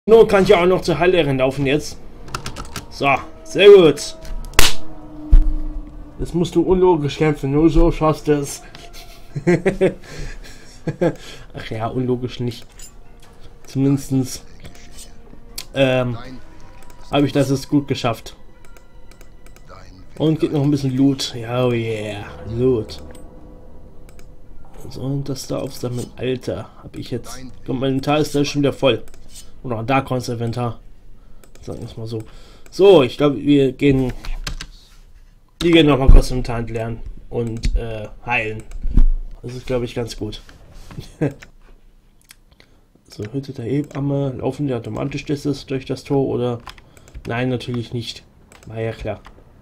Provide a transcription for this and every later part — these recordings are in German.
Nur kann ich ja auch noch zur Heillehrerin laufen jetzt. So, sehr gut. Jetzt musst du unlogisch kämpfen, nur so schaffst du es. Ach ja, unlogisch nicht. Zumindest habe ich das jetzt gut geschafft. Und geht noch ein bisschen Loot. Ja, oh yeah, Loot. So, und das da aufsammeln. Alter, habe ich jetzt. Komm, mein Inventar ist da schon wieder voll. Oder da kommt das Inventar. Sagen wir es mal so. So, ich glaube, wir gehen noch mal kurz Inventar entleeren und heilen. Das ist, glaube ich, ganz gut. So, Hütte der Hebamme. Laufen die automatisch durch das Tor oder? Nein, natürlich nicht. War ja klar.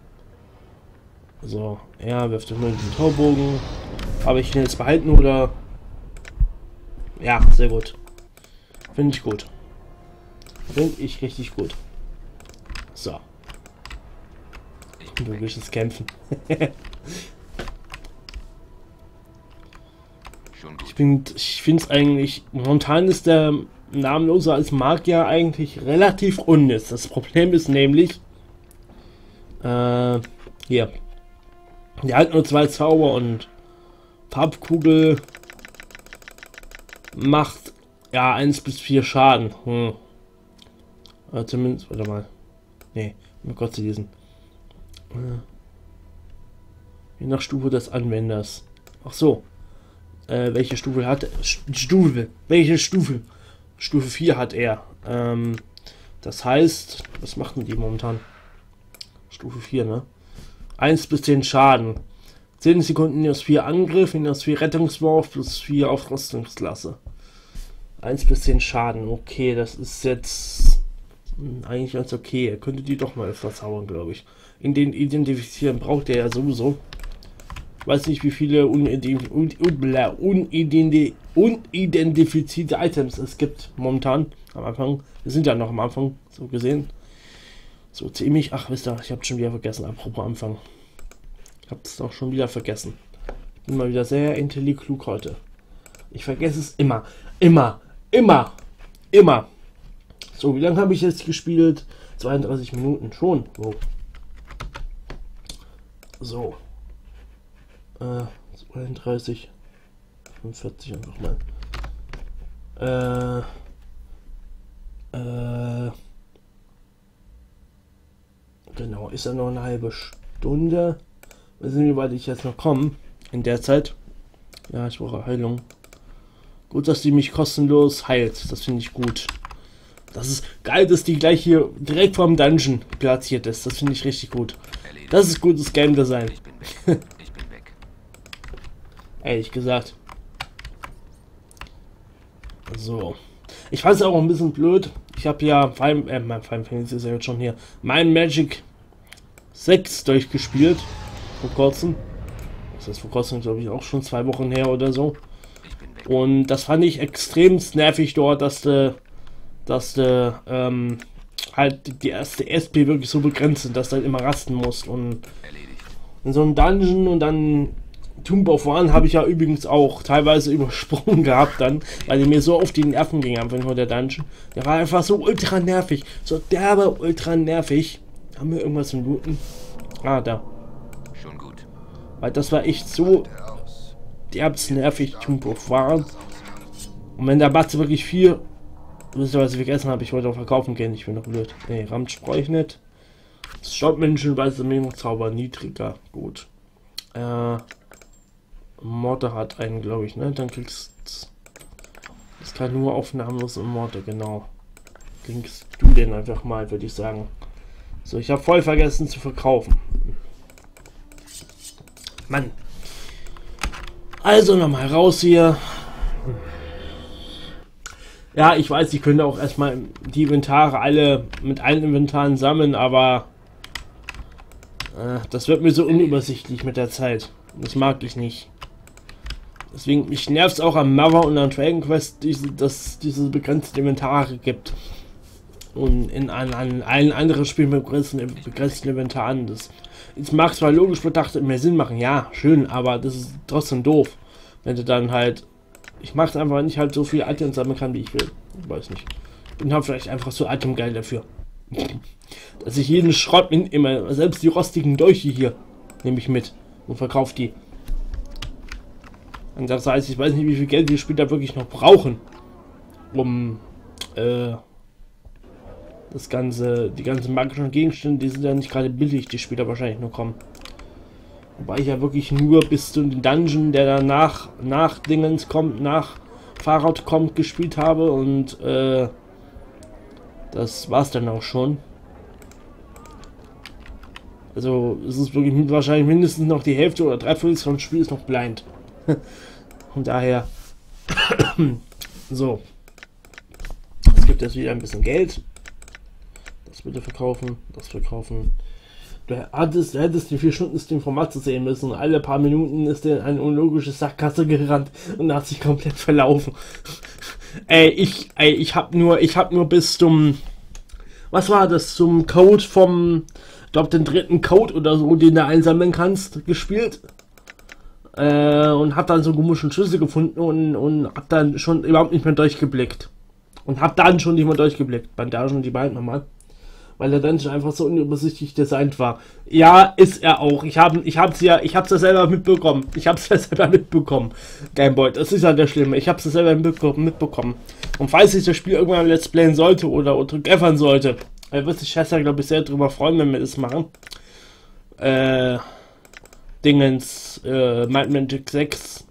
So, er wirft nur den Torbogen. Habe ich ihn jetzt behalten oder? Ja, sehr gut. Finde ich gut. Finde ich richtig gut. So. Logisches Kämpfen. Ich finde es eigentlich, momentan ist der Namenlose als Magier eigentlich relativ unnütz. Das Problem ist nämlich, hier. Der hat nur 2 Zauber und Farbkugel macht ja 1 bis 4 Schaden. Zumindest, warte mal. Nee, mal kurz lesen. Je nach Stufe des Anwenders. Ach so. Welche Stufe hat er? Welche Stufe? Stufe 4 hat er. Das heißt, was machen die momentan? Stufe 4, ne? 1 bis 10 Schaden. 10 Sekunden minus 4 Angriff, minus 4 Rettungswurf, plus 4 Aufrüstungsklasse. 1 bis 10 Schaden. Okay, das ist jetzt eigentlich ganz okay. Er könnte die doch mal öfter zaubern, glaube ich. In den Identifizieren braucht er ja sowieso. Ich weiß nicht, wie viele unidentifizierte Items es gibt momentan am Anfang. Wir sind ja noch am Anfang, so gesehen. So ziemlich. Ach, wisst ihr, ich habe schon wieder vergessen. Apropos Anfang. Ich habe es doch schon wieder vergessen. Bin mal wieder sehr intelligent klug heute. Ich vergesse es immer. Immer. So, wie lange habe ich jetzt gespielt? 32 Minuten schon. Oh. So. 32. 45 und nochmal. Genau, ist ja noch eine halbe Stunde. Wir sehen, wie weit ich jetzt noch komme. In der Zeit. Ja, ich brauche Heilung. Gut, dass die mich kostenlos heilt. Das finde ich gut. Das ist geil, dass die gleich hier direkt vorm Dungeon platziert ist. Das finde ich richtig gut. Das ist gutes Game Design. Ich bin weg. Ehrlich gesagt. So. Ich fand es auch ein bisschen blöd. Ich habe ja mein Final Fantasy ist ja jetzt schon hier. Mein Magic 6 durchgespielt. Vor kurzem. Das ist vor kurzem, glaube ich, auch schon 2 Wochen her oder so. Und das fand ich extrem nervig dort, dass halt die erste SP wirklich so begrenzt sind, dass du halt immer rasten musst. Und in so einem Dungeon und dann Tomb of One habe ich ja übrigens auch teilweise übersprungen gehabt dann, weil die mir so auf die Nerven ging einfach nur der Dungeon. Der war einfach so ultra nervig, so derbe ultra nervig. Haben wir irgendwas zum Looten? Ah, da. Schon gut. Weil das war echt so derbs nervig, Tomb of One. Und wenn der Batze wirklich viel, wisst ihr, was ich vergessen habe, ich wollte auch verkaufen gehen, ich bin noch blöd. Ne, Ramsch brauche ich nicht. Stoppmenschen, weiße Zauber niedriger, gut. Morte hat einen, glaube ich, ne? Dann kriegst das kann nur aufnahmlos im Morte, genau. Kriegst du den einfach mal, würde ich sagen. So, ich habe voll vergessen zu verkaufen. Mann. Also nochmal raus hier. Ja, ich weiß, ich könnte auch erstmal die Inventare alle mit allen Inventaren sammeln, aber das wird mir so unübersichtlich mit der Zeit. Das mag ich nicht. Deswegen, mich nervt es auch am Mother und an Dragon Quest, dass diese begrenzten Inventare gibt. Und an allen anderen Spielen mit begrenzten Inventaren. Das mag zwar logisch betrachtet mehr Sinn machen, ja, schön, aber das ist trotzdem doof. Wenn du dann halt, ich mache es einfach nicht halt so viel Items sammeln kann, wie ich will. Ich weiß nicht. Und habe vielleicht einfach so Atemgeil dafür. Dass ich jeden Schrott immer, selbst die rostigen Dolche hier, nehme ich mit und verkaufe die. Und das heißt, ich weiß nicht, wie viel Geld die Spieler wirklich noch brauchen, um das Ganze, die ganzen magischen Gegenstände, die sind ja nicht gerade billig, die Spieler wahrscheinlich nur kommen. Wobei ich ja wirklich nur bis zu den Dungeon, der danach nach Dingens kommt, nach Fahrrad kommt, gespielt habe und das war's dann auch schon. Also es ist wirklich wahrscheinlich mindestens noch die Hälfte oder Dreiviertel vom Spiel ist noch blind. Und daher so. Es gibt jetzt wieder ein bisschen Geld. Das bitte verkaufen, das verkaufen. Du hättest den 4-Stunden-Stream-Format zu sehen müssen. Alle paar Minuten ist der in eine unlogische Sackgasse gerannt und hat sich komplett verlaufen. Ich hab nur bis zum, was war das, zum Code vom, ich glaube den dritten Code oder so, den du einsammeln kannst, gespielt. Und hab dann so komischen Schlüssel gefunden und hab dann schon überhaupt nicht mehr durchgeblickt. Beim Dungeon die beiden nochmal. Weil der Dungeon einfach so unübersichtlich designt war. Ja, ist er auch. Ich hab's ja selber mitbekommen. Gameboy, das ist ja der Schlimme. Ich hab's ja selber mitbekommen. Und falls ich das Spiel irgendwann Let's Playen sollte oder gaffern sollte, wird sich Chester, glaube ich, sehr drüber freuen, wenn wir das machen. Dingens, Might Magic 6.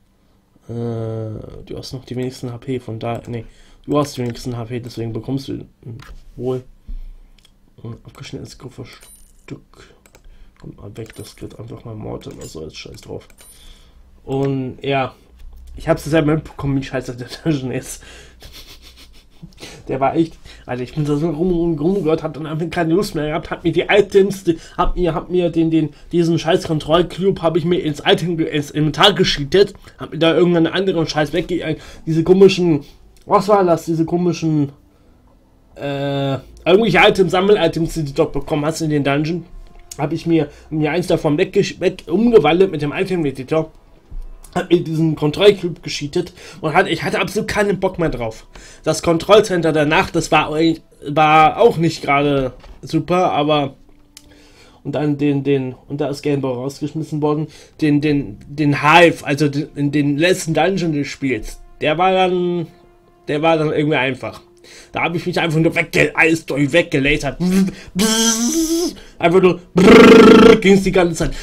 Du hast noch die wenigsten HP, von da. Nee, du hast die wenigsten HP, deswegen bekommst du wohl abgeschnittenes Kupferstück. Kommt mal weg, das geht einfach mal Mord oder so, als Scheiß drauf. Und ja, ich hab's selber mitbekommen, wie scheiße der Dungeon ist. Der war echt, also ich bin da so rumgehört, hab dann einfach keine Lust mehr gehabt, hab mir die Items, hab mir diesen scheiß Kontrollcube, habe ich mir ins Inventar gescheatet, hab mir da irgendeinen anderen Scheiß weggegangen, diese komischen, was war das, diese komischen, irgendwelche Items, Sammel-Items, die du dort bekommen hast in den Dungeon, habe ich mir eins davon umgewandelt mit dem Item-Editor. Hat mir diesen Kontrollcube gescheatet und ich hatte absolut keinen Bock mehr drauf. Das Kontrollcenter danach, das war auch nicht gerade super, aber und dann und da ist Gameboy rausgeschmissen worden, den Hive, also in den letzten Dungeon des Spiels, der war dann irgendwie einfach. Da habe ich mich einfach nur alles weggelasert. Einfach nur ging es die ganze Zeit.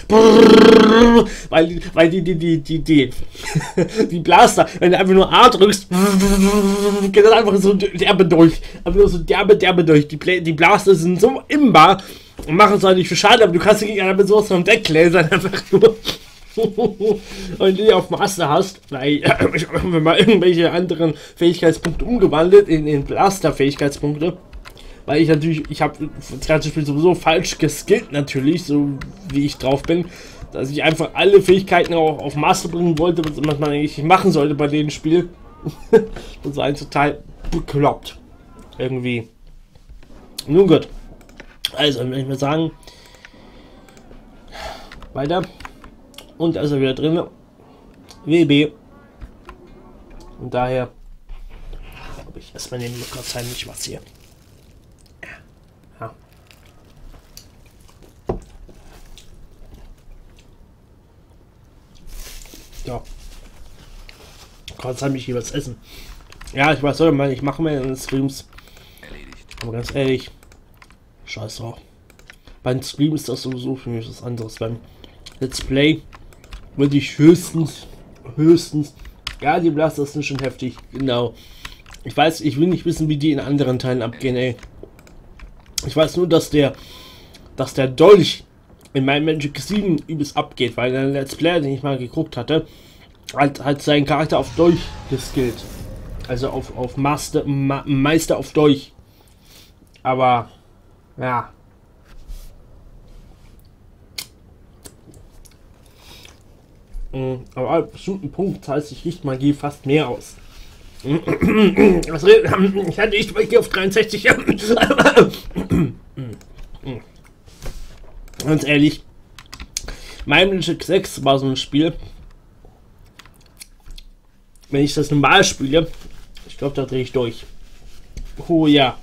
Weil die Blaster, wenn du einfach nur A drückst, geht das einfach so derbe durch. Einfach nur so derbe durch. Die Blaster sind so imbar und machen zwar nicht viel Schaden, aber du kannst die Gegner mit sowas von weglasern. Einfach nur. Und die auf Master hast, weil wenn man irgendwelche anderen Fähigkeitspunkte umgewandelt in Blaster-Fähigkeitspunkte, weil ich habe das ganze Spiel sowieso falsch geskillt natürlich, so wie ich drauf bin, dass ich einfach alle Fähigkeiten auch auf Master bringen wollte, was man eigentlich nicht machen sollte bei dem Spiel. Das war ein total bekloppt. Irgendwie. Nun gut. Also, wenn ich mal sagen, weiter. Und da ist er wieder drin. WB. Und daher habe ich erstmal den Lukas heimlich was hier. Ja. Ja. Kurz heimlich hier was essen. Ja, ich weiß soll mal, ich mache mir in den Streams. Erledigt. Aber ganz ehrlich, scheiß drauf. Beim Stream ist das sowieso für mich was anderes. Beim Let's Play würde ich höchstens, ja, die Blaster sind schon heftig, genau. Ich will nicht wissen, wie die in anderen Teilen abgehen, ey. Ich weiß nur, dass der Dolch in Might Magic 7 übelst abgeht, weil der Let's Player, den ich mal geguckt hatte, hat seinen Charakter auf Dolch geskillt. Also auf Meister auf Dolch. Aber, ja. Aber ab bestimmten Punkt zahlt sich Lichtmagie fast mehr aus. Ich hatte Lichtmagie auf 63. Ganz ehrlich, Might Magic 6 war so ein Spiel. Wenn ich das normal spiele, ich glaube, da drehe ich durch. Oh ja.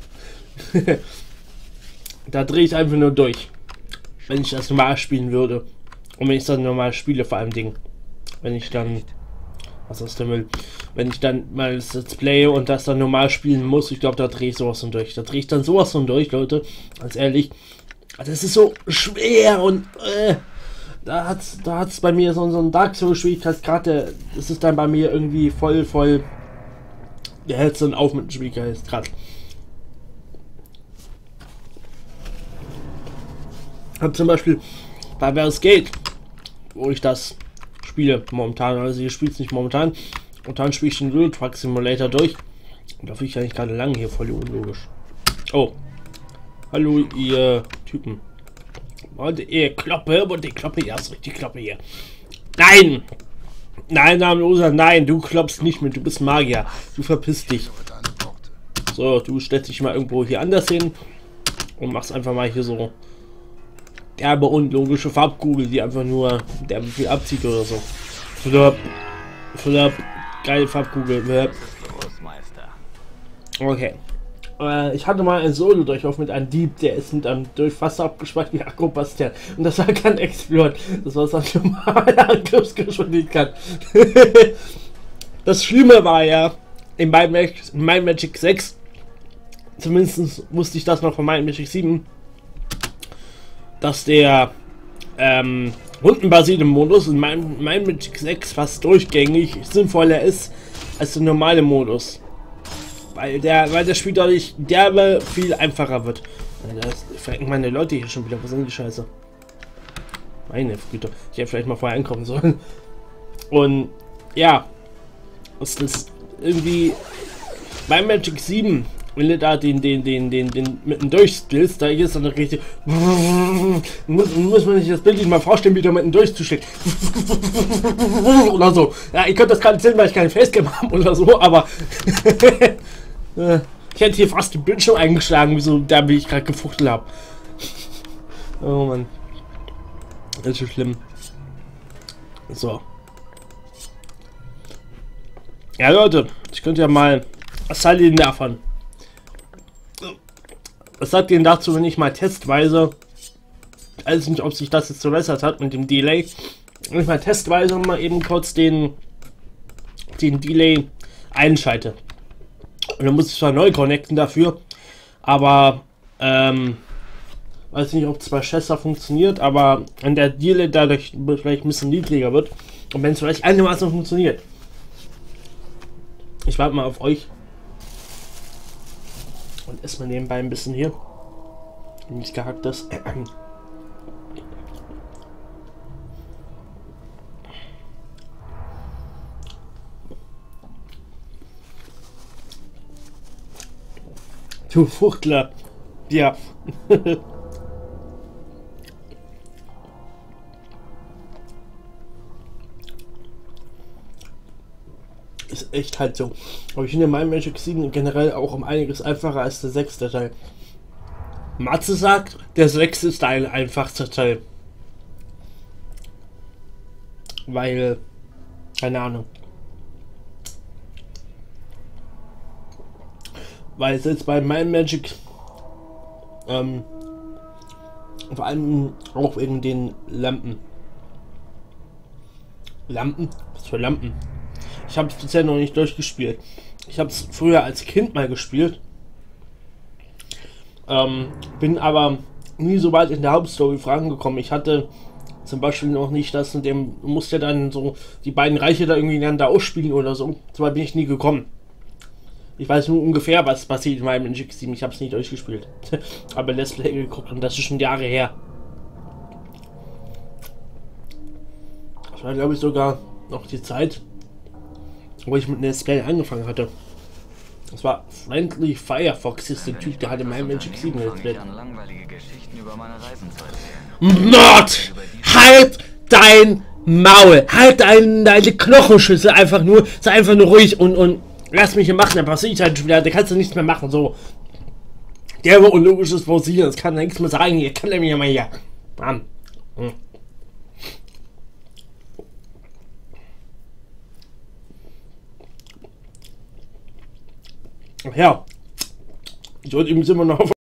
Da drehe ich einfach nur durch. Wenn ich das normal spielen würde. Und wenn ich das normal spiele, vor allem Ding. Wenn ich dann... Was ist der Müll? Wenn ich dann mal das Let's Play und das dann normal spielen muss, ich glaube, da drehe ich sowas von durch. Da drehe ich dann sowas von durch, Leute. Ganz ehrlich. Das ist so schwer und... da hat's bei mir so ein Dark Souls Schwierigkeitsgrad, das ist dann bei mir irgendwie voll... Der hält es dann auf mit dem Schwierigkeitsgrad. Hab zum Beispiel bei Baldur's Gate, wo ich das spiele momentan, also ich spiele es nicht momentan. Momentan spiele ich den Euro Truck Simulator durch. Und da finde ich eigentlich gerade lang hier voll unlogisch. Oh. Hallo, ihr Typen. Und ihr Kloppe, und die Kloppe, ja, ist richtig Kloppe hier. Nein! Nein, namenloser, nein, du kloppst nicht mit, du bist Magier. Du verpisst dich. So, du stellst dich mal irgendwo hier anders hin und machst einfach mal hier so derbe und logische Farbkugel, die einfach nur derbe viel abzieht oder so. Flop. Flop. Geile Farbkugel. Flop. Okay. Ich hatte mal ein Solo durchlauf mit einem Dieb, der ist mit einem durch Wasser abgespeichert wie Akku Bastian. Und das war kein Exploit. Das war so eine normale Angriffsgeschwindigkeit. Das Schlimme war ja, in Might Magic 6, zumindest wusste ich das noch von Might Magic 7, dass der rundenbasierte Modus in Might Magic 6 fast durchgängig sinnvoller ist als der normale Modus. Weil das Spiel dadurch derbe viel einfacher wird. Das verrecken meine Leute hier schon wieder. Was sind die Scheiße? Meine Güte. Ich hätte vielleicht mal vorher ankommen sollen. Und ja, es ist irgendwie bei Magic 7, wenn du da den mitten durchskillst, da ist dann richtig. Muss man sich das Bild nicht mal vorstellen, wie du mitten durchzuschlägt. Oder so. Ja, ich könnte das gerade sehen, weil ich keine Facecam habe oder so, aber ich hätte hier fast den Bildschirm eingeschlagen, wie ich gerade gefuchtelt habe. Oh Mann. Das ist so schlimm. So. Ja, Leute, ich könnte ja mal. Was seid ihr denn davon? Was sagt ihr denn dazu, wenn ich mal testweise. Ich weiß nicht, ob sich das jetzt verbessert hat mit dem Delay. Wenn ich mal testweise mal eben kurz den Delay einschalte. Und dann muss ich zwar neu connecten dafür, aber weiß nicht, ob es bei Chester funktioniert, aber wenn der Delay dadurch vielleicht ein bisschen niedriger wird und wenn es vielleicht einigermaßen funktioniert. Ich warte mal auf euch und esse mal nebenbei ein bisschen hier. Nicht gehacktes. Du Fuchtler. Ja. Ist echt halt so. Aber ich finde mein Magic 7 generell auch um einiges einfacher als der 6. Teil. Matze sagt, der 6. ist ein einfachster Teil. Weil, keine Ahnung. Weil es jetzt bei Mind Magic vor allem auch wegen den Lampen. Lampen? Was für Lampen? Ich habe es bisher noch nicht durchgespielt. Ich habe es früher als Kind mal gespielt. Bin aber nie so weit in der Hauptstory vorangekommen. Ich hatte zum Beispiel noch nicht das, und dem musste dann so die beiden Reiche da irgendwie ineinander ausspielen oder so. So weit bin ich nie gekommen. Ich weiß nur ungefähr, was passiert in meinem Magic 7. Ich habe es nicht durchgespielt. Aber Let's Play geguckt und das ist schon Jahre her. Das war, glaube ich, sogar noch die Zeit, wo ich mit Let's Play angefangen hatte. Das war Friendly Firefox, ist der Typ, der hatte meinem Magic 7 Let's Play. Mord! Halt dein Maul! Halt deine Knochenschüssel einfach nur! Sei einfach nur ruhig und lass mich hier machen, dann passiert halt wieder, da kannst du nichts mehr machen, so. Der war unlogisches Pausieren, das kann nichts mehr sagen, hier kann er mir mal hier. Mann. Ja. Ich wollte übrigens immer noch auf